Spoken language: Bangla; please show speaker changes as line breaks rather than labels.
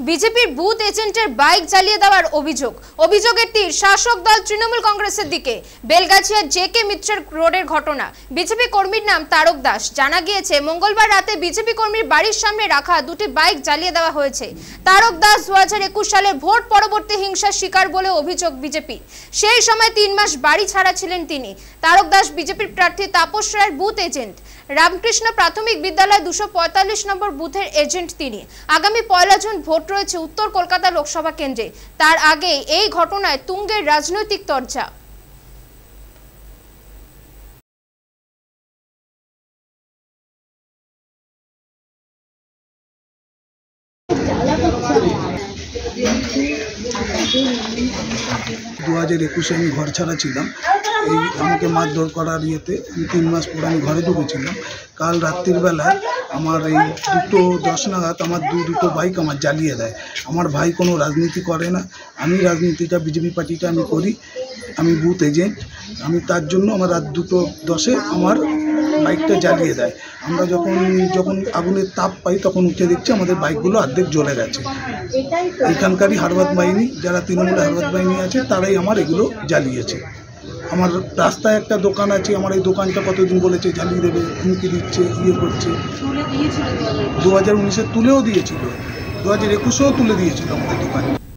বিজেপির বুথ এজেন্টের বাইক জ্বালিয়ে দেওয়ার অভিযোগের তীর শাসক দল তৃণমূল কংগ্রেসের দিকে। বেলগাছিয়া জেকে মিত্রের রোডের ঘটনা। বিজেপি কর্মীর নাম তারক দাস। জানা গিয়েছে মঙ্গলবার রাতে বিজেপি কর্মীর বাড়ির সামনে রাখা দুটি বাইক জ্বালিয়ে দেওয়া হয়েছে। তারক দাস 2021 সালের ভোট পরবর্তী হিংসার শিকার বলে অভিযোগ বিজেপি। সেই সময় 3 মাস বাড়ি ছাড়া ছিলেন তিনি। তারক দাস বিজেপির প্রার্থী তাপস রায়ের বুথ এজেন্ট। রামকৃষ্ণ প্রাথমিক বিদ্যালয় 245 নম্বর বুথের এজেন্ট তিনি। আগামী 1 জুন ভোট রয়েছে উত্তর কলকাতা লোকসভা কেন্দ্রে। তার আগে এই ঘটনায় তুঙ্গের রাজনৈতিক চর্চা।
দু 2021 আমি ঘর ছাড়া ছিলাম। এই আমাকে মারধর করার ইয়েতে 3 মাস পরে আমি ঘরে ঢুকেছিলাম। কাল রাত্রির বেলায় আমার এই 2:10 নাগাদ আমার দুটো বাইক আমার জ্বালিয়ে দেয়। আমার ভাই কোনো রাজনীতি করে না, আমি রাজনীতিটা বিজেপি পার্টিটা আমি করি, আমি বুথ এজেন্ট। আমি তার জন্য আমার রাত 2:10 আমার বাইকটা জ্বালিয়ে দেয়। আমরা যখন আগুনের তাপ পাই তখন উঠে দেখছি আমাদের বাইকগুলো অর্ধেক জ্বলে গেছে। এখানকারই হারবাদ বাহিনী, যারা তৃণমূলের হারবাদ বাহিনী আছে, তারাই আমার এগুলো জ্বালিয়েছে। আমার রাস্তায় একটা দোকান আছে, আমার এই দোকানটা কতদিন বলেছে জ্বালিয়ে দেবে, হুমকি দিচ্ছে, ইয়ে করছে। 2019-এ তুলেও দিয়েছিল, 2021-এও তুলে দিয়েছিল আমাদের দোকানে।